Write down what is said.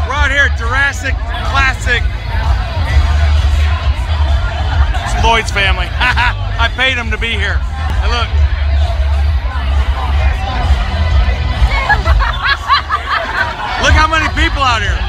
We're out here at Jurassic Classic. It's Lloyd's family. I paid them to be here. And look. Look how many people out here.